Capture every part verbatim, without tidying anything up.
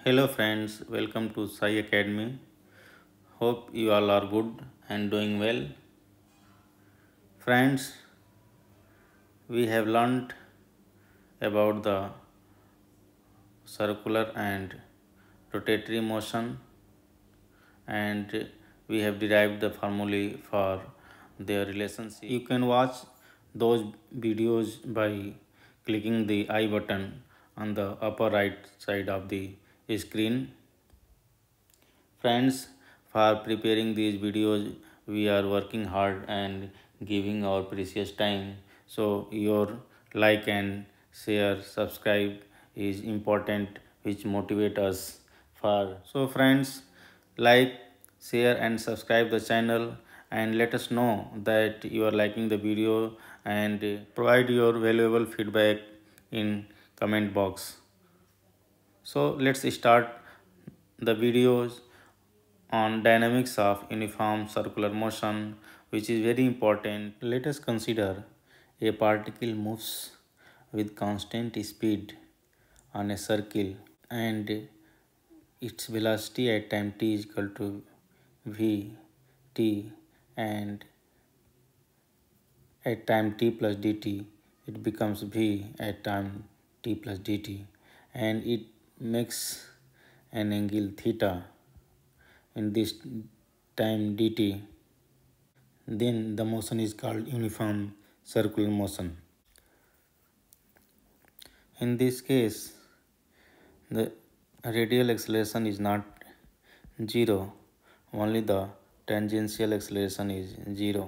Hello friends, welcome to Sai Academy. Hope you all are good and doing well. Friends, we have learned about the circular and rotatory motion, and we have derived the formulae for their relationship. You can watch those videos by clicking the I button on the upper right side of the screen. Friends, for preparing these videos, we are working hard and giving our precious time. So, your like and share, subscribe is important, which motivate us for. So, friends, like, share, and subscribe the channel, and let us know that you are liking the video and provide your valuable feedback in comment box. So, let's start the videos on dynamics of uniform circular motion, which is very important. Let us consider a particle moves with constant speed on a circle and its velocity at time t is equal to v t, and at time t plus dt it becomes v at time t plus dt, and it makes an angle theta in this time dt. Then the motion is called uniform circular motion. In this case, the radial acceleration is not zero, only the tangential acceleration is zero.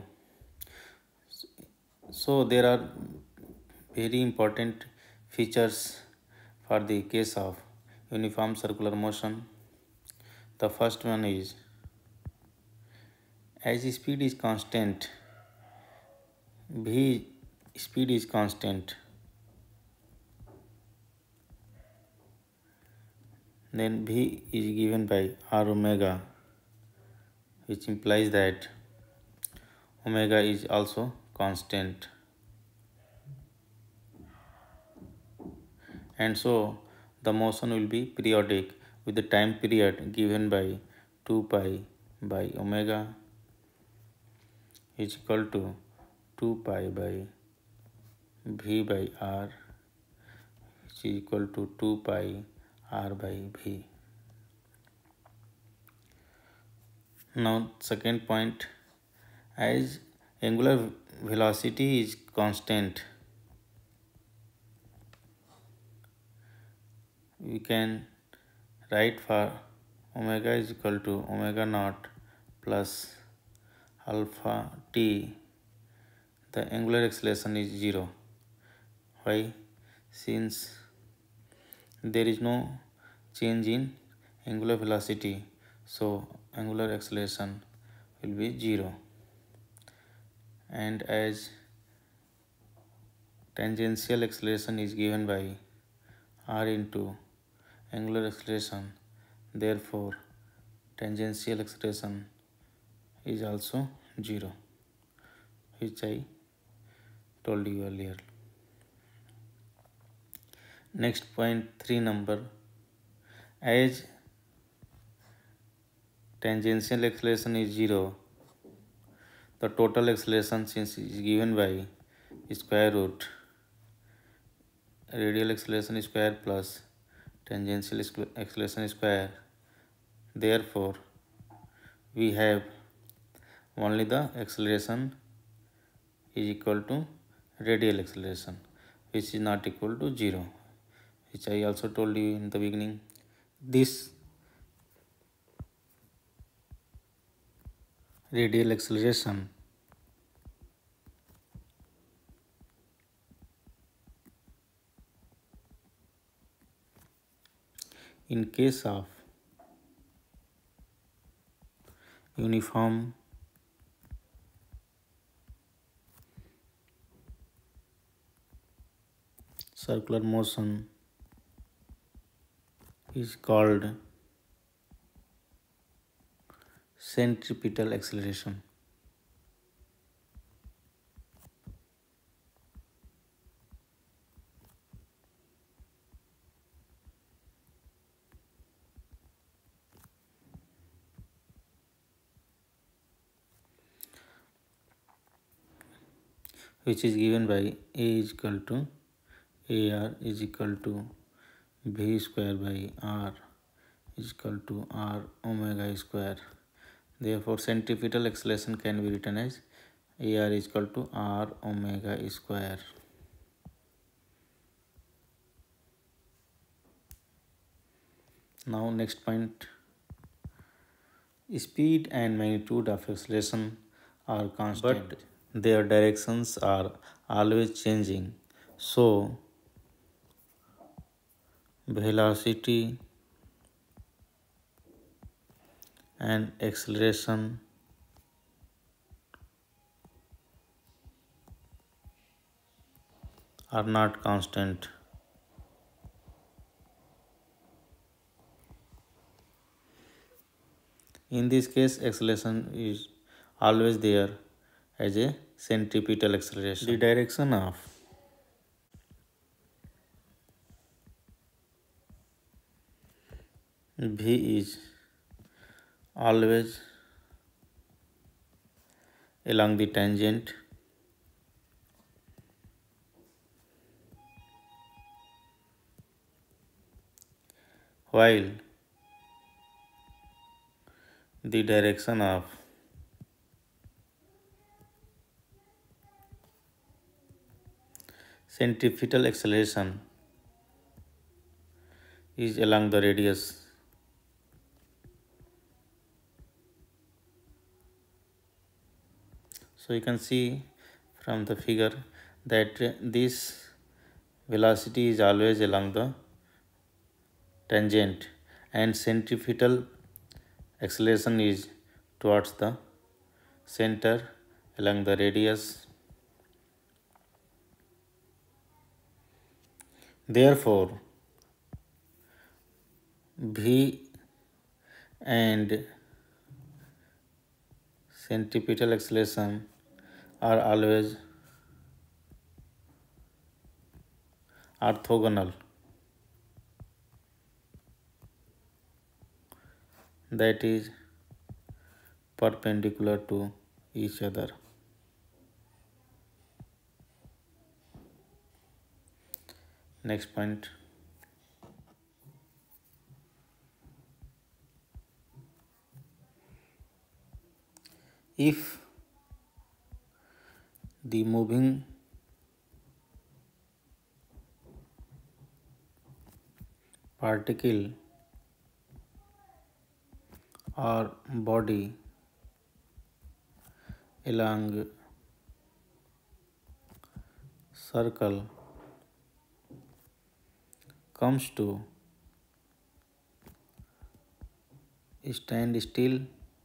So there are very important features for the case of uniform circular motion. The first one is, as speed is constant, v speed is constant, then v is given by r omega, which implies that omega is also constant, and so the motion will be periodic with the time period given by two pi by omega is equal to two pi by v by r, which is equal to two pi r by v. Now second point, as angular velocity is constant, we can write for omega is equal to omega naught plus alpha t. The angular acceleration is zero. Why? Since there is no change in angular velocity, so angular acceleration will be zero. And as tangential acceleration is given by r into angular acceleration, therefore tangential acceleration is also zero, which I told you earlier. Next point three number, as tangential acceleration is zero, the total acceleration, since is given by square root radial acceleration square plus tangential acceleration square, therefore we have only the acceleration is equal to radial acceleration, which is not equal to zero, which I also told you in the beginning. This radial acceleration in case of uniform circular motion is called centripetal acceleration. which is given by A is equal to ar is equal to v square by r is equal to r omega square. Therefore, centripetal acceleration can be written as ar is equal to r omega square. Now next point, speed and magnitude of acceleration are constant, but their directions are always changing. So velocity and acceleration are not constant. In this case, acceleration is always there as a centripetal acceleration. The direction of v is always along the tangent, while the direction of centripetal acceleration is along the radius. So you can see from the figure that this velocity is always along the tangent and centripetal acceleration is towards the center along the radius. Therefore, v and centripetal acceleration are always orthogonal, that is perpendicular to each other. Next point, if the moving particle or body along circle comes to stand still,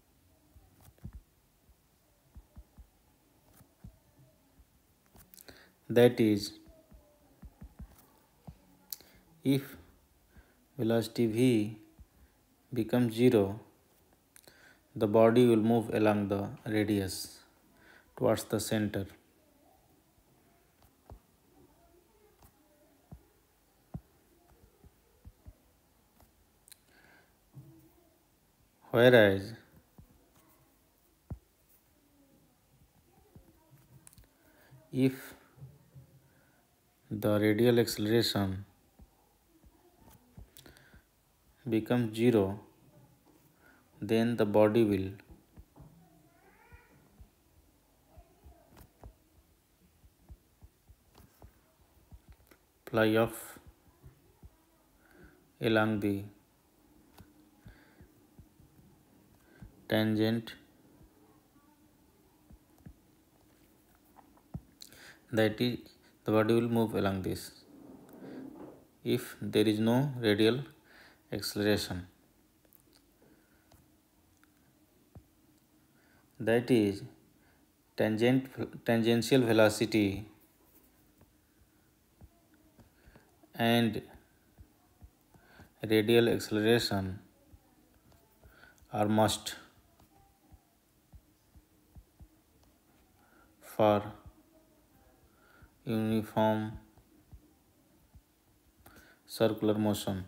that is, if velocity v becomes zero, the body will move along the radius towards the center. Whereas if the radial acceleration becomes zero, then the body will fly off along the tangent, that is, the body will move along this if there is no radial acceleration. That is, tangent tangential velocity and radial acceleration are must for uniform circular motion.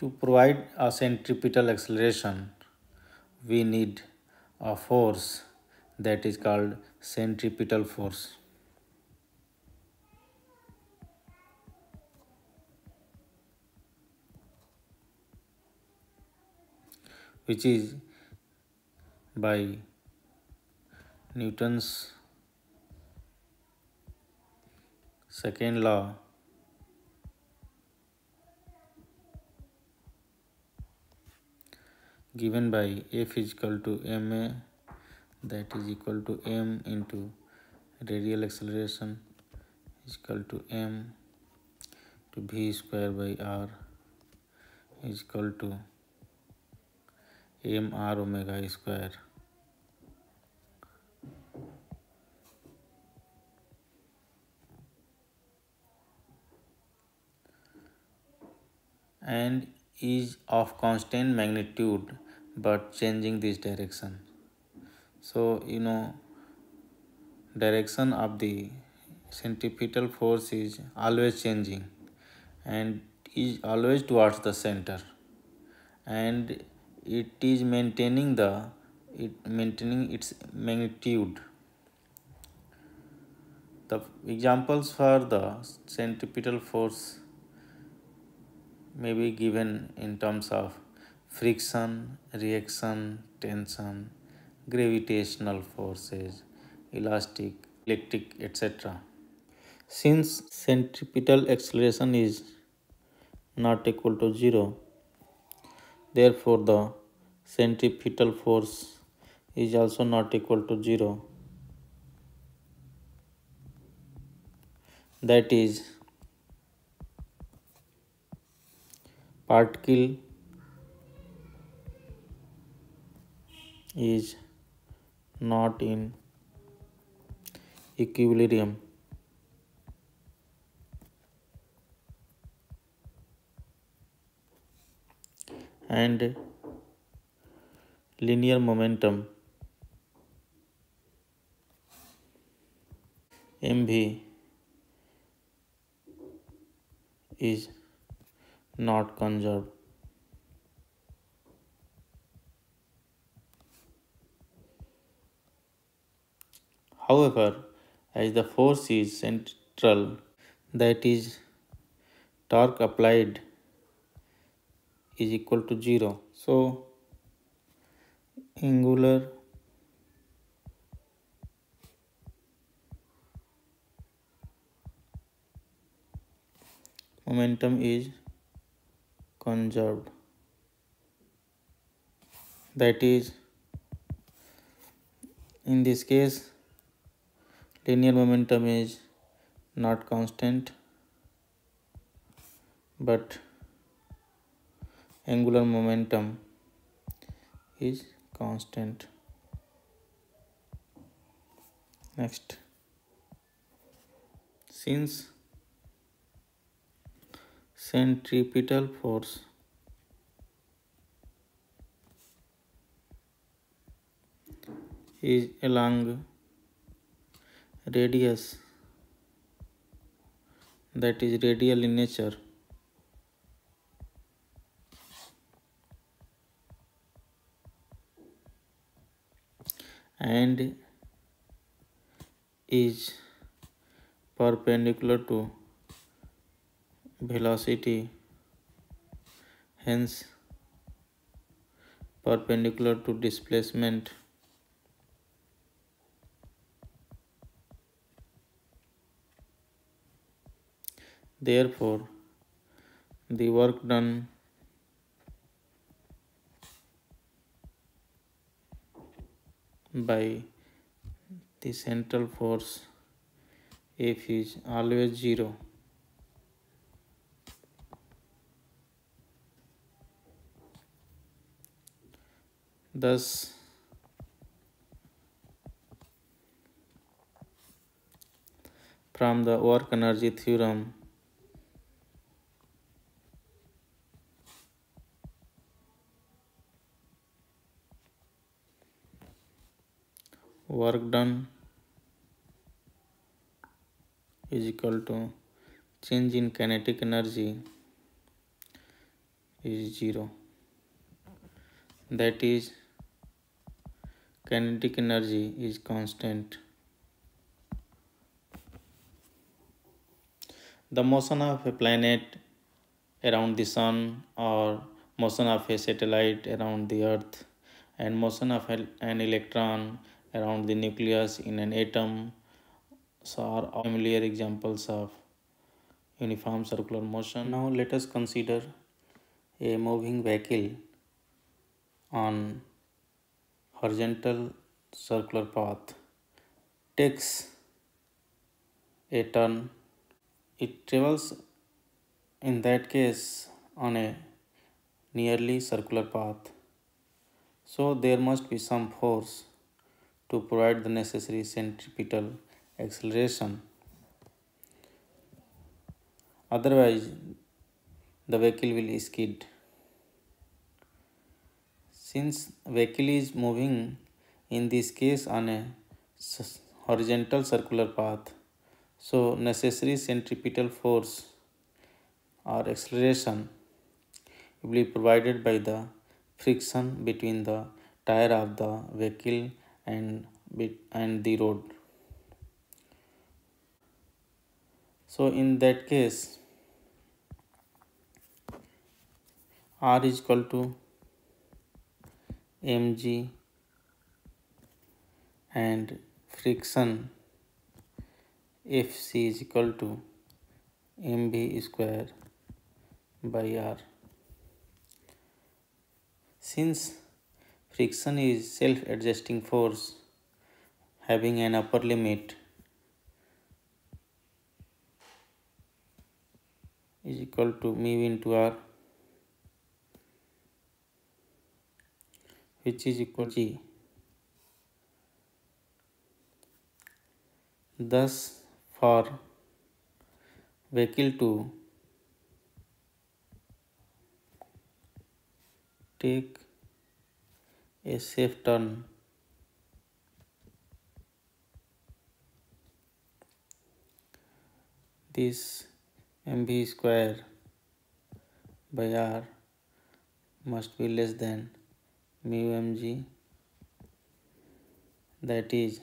To provide a centripetal acceleration, we need a force that is called centripetal force, which is by Newton's second law, given by F is equal to ma, that is equal to m into radial acceleration is equal to m to v square by r is equal to m r omega square. And is of constant magnitude but changing this direction. So you know, direction of the centripetal force is always changing and is always towards the center, and it is maintaining the it maintaining its magnitude. The examples for the centripetal force may be given in terms of friction, reaction, tension, gravitational forces, elastic, electric, et cetera. Since centripetal acceleration is not equal to zero, therefore the centripetal force is also not equal to zero. That is, particle is not in equilibrium. And linear momentum mv is not conserved. However, as the force is central, that is, torque applied is equal to zero. So, angular momentum is conserved. That is, in this case, linear momentum is not constant, but angular momentum is constant. Next, since centripetal force is along radius, that is radial in nature, and is perpendicular to velocity, hence perpendicular to displacement. Therefore, the work done by the central force F is always zero. Thus, from the work energy theorem, work done is equal to change in kinetic energy is zero. That is, kinetic energy is constant. The motion of a planet around the sun, or motion of a satellite around the earth, and motion of an electron around the nucleus in an atom, so are all familiar examples of uniform circular motion. Now let us consider a moving vehicle on horizontal circular path takes a turn. It travels in that case on a nearly circular path. So there must be some force to provide the necessary centripetal acceleration. Otherwise, the vehicle will skid. Since vehicle is moving in this case on a horizontal circular path, so necessary centripetal force or acceleration will be provided by the friction between the tire of the vehicle and and the road. So in that case, R is equal to mg and friction Fc is equal to mv square by R. Since friction is self-adjusting force having an upper limit is equal to mu into R, which is equal to G. Thus, for vehicle to take a safe turn, this mv square by R must be less than mu mg, that is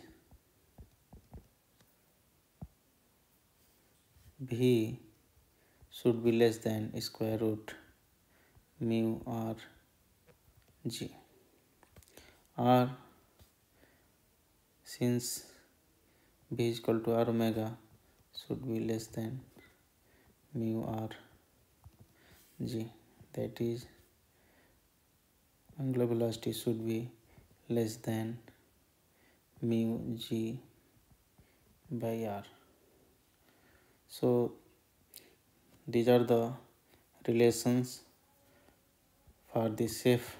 V should be less than square root mu R G. R, since V is equal to R omega, should be less than mu R G, that is angular velocity should be less than mu G by R. So these are the relations for the safe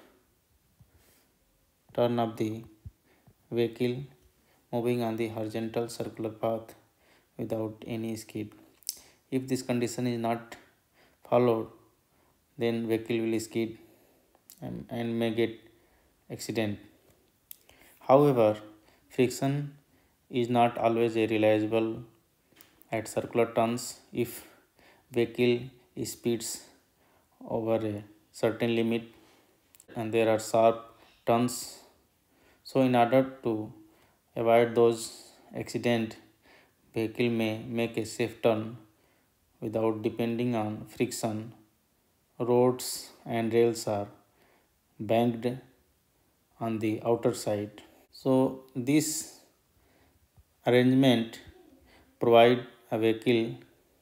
turn of the vehicle moving on the horizontal circular path without any skid. If this condition is not followed, then vehicle will skid and, and may get accident. However, friction is not always a reliable at circular turns. If vehicle speeds over a certain limit and there are sharp turns, so in order to avoid those accident, vehicle may make a safe turn without depending on friction. Roads and rails are banked on the outer side. So this arrangement provide a vehicle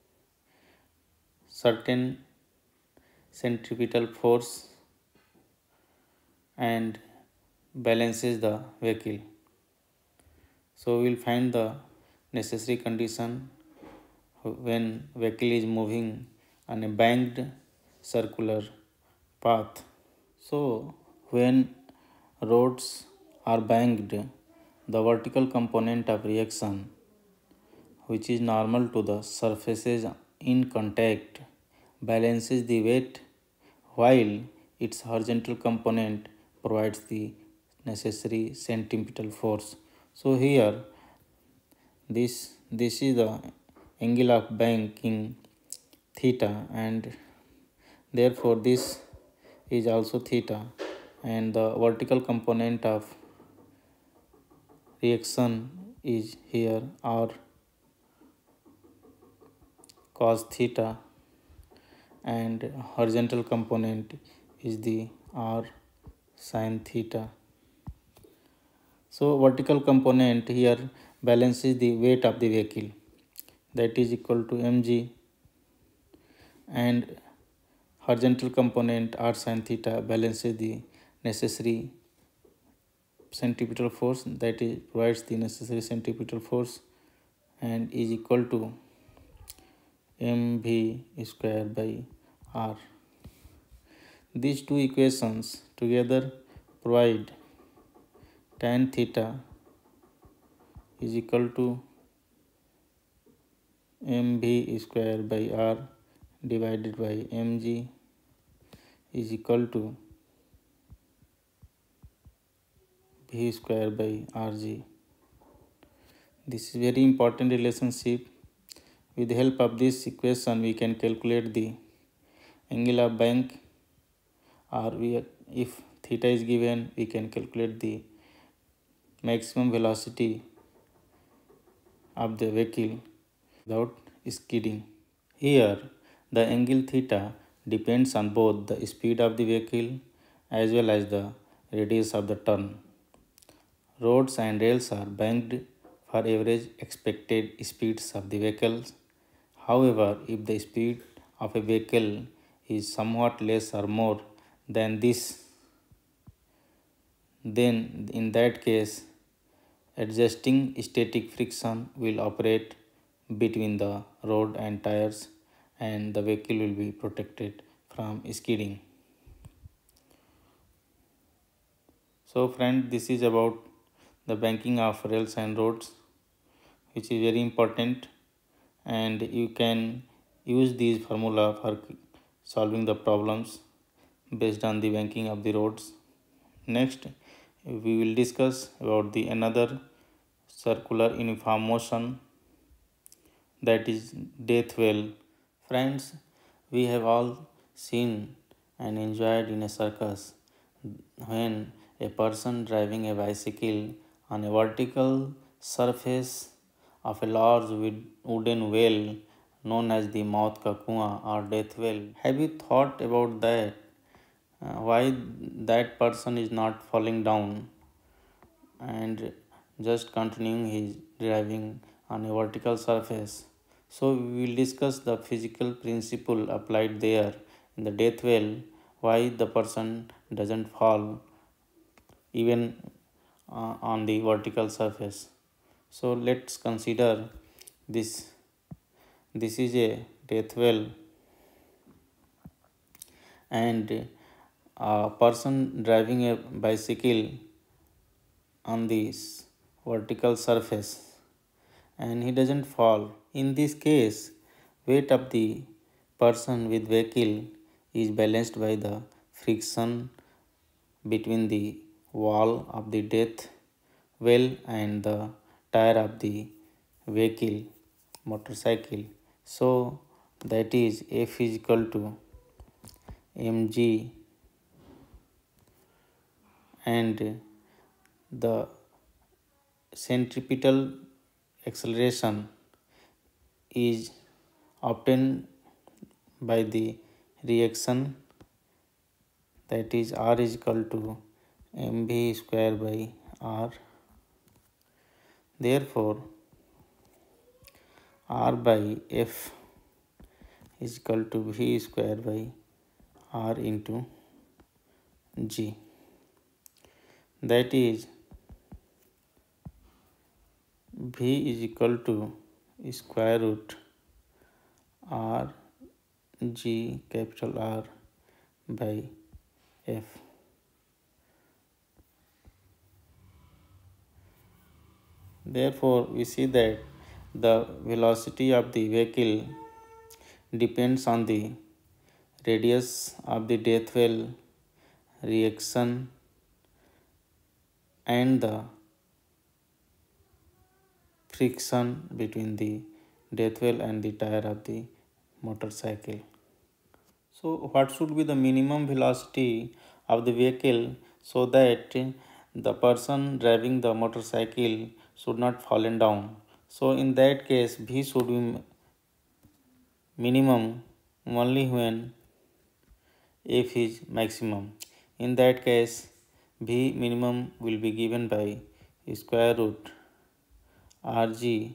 certain centripetal force and balances the vehicle. So we will find the necessary condition when vehicle is moving on a banked circular path. So when roads are banked, the vertical component of reaction, which is normal to the surfaces in contact, balances the weight, while its horizontal component provides the necessary centripetal force. So here this this is the angle of banking theta, and therefore this is also theta, and the vertical component of reaction is here r cos theta, and horizontal component is the r sin theta. So vertical component here balances the weight of the vehicle, that is equal to mg, and horizontal component r sin theta balances the necessary centripetal force, that is provides the necessary centripetal force, and is equal to mv square by r. These two equations together provide tan theta is equal to mv square by r divided by mg is equal to v square by rg. This is very important relationship. With the help of this equation, we can calculate the angle of bank, or we, if theta is given, we can calculate the maximum velocity of the vehicle without skidding. Here, the angle theta depends on both the speed of the vehicle as well as the radius of the turn. Roads and rails are banked for average expected speeds of the vehicles. However, if the speed of a vehicle is somewhat less or more than this, then in that case, adjusting static friction will operate between the road and tires, and the vehicle will be protected from skidding. So friend, this is about the banking of rails and roads, which is very important, and you can use these formula for solving the problems based on the banking of the roads. Next, we will discuss about the another circular uniform motion, that is death well. Friends, we have all seen and enjoyed in a circus when a person driving a bicycle on a vertical surface of a large wooden well known as the mouth ka kuan or death well. Have you thought about that? Uh, why that person is not falling down and just continuing his driving on a vertical surface? So we will discuss the physical principle applied there in the death well, why the person doesn't fall even uh, on the vertical surface. So let's consider this. This is a death well, and a person driving a bicycle on this vertical surface, and he doesn't fall. In this case, weight of the person with vehicle is balanced by the friction between the wall of the death well and the tire of the vehicle motorcycle. So that is F is equal to mg, and the centripetal acceleration is obtained by the reaction, that is r is equal to mv square by r. Therefore, r by f is equal to v square by r into g. That is v is equal to square root r g capital R by f. Therefore, we see that the velocity of the vehicle depends on the radius of the death well, reaction, and the friction between the death well and the tire of the motorcycle. So what should be the minimum velocity of the vehicle so that the person driving the motorcycle should not fallen down? So in that case, V should be minimum only when F is maximum. In that case, V minimum will be given by square root Rg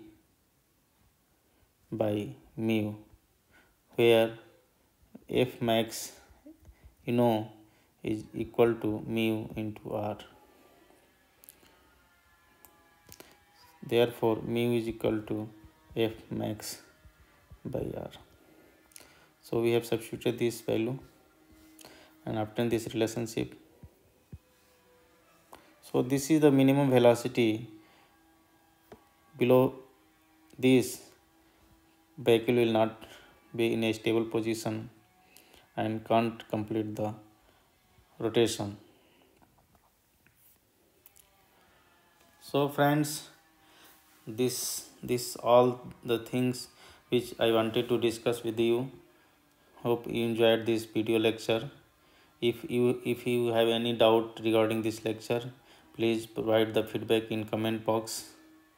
by mu, where F max you know is equal to mu into R. Therefore, mu is equal to F max by R. So we have substituted this value and obtained this relationship. So this is the minimum velocity. Below this, vehicle will not be in a stable position and can't complete the rotation. So friends, this this all the things which I wanted to discuss with you. Hope you enjoyed this video lecture. If you if you have any doubt regarding this lecture, please provide the feedback in comment box.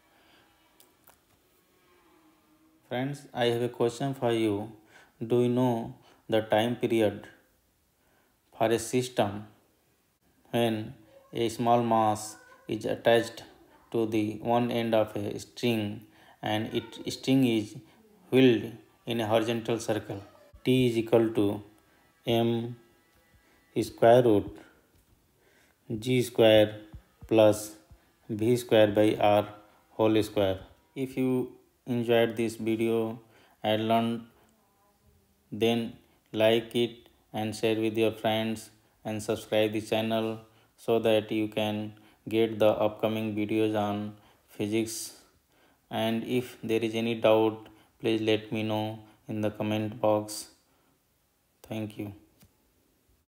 Friends, I have a question for you. Do you know the time period for a system when a small mass is attached to the one end of a string and its string is whirled in a horizontal circle? T is equal to m square root g square plus v square by r whole square. If you enjoyed this video and learned, then like it and share with your friends and subscribe the channel so that you can get the upcoming videos on physics. And if there is any doubt, please let me know in the comment box. Thank you.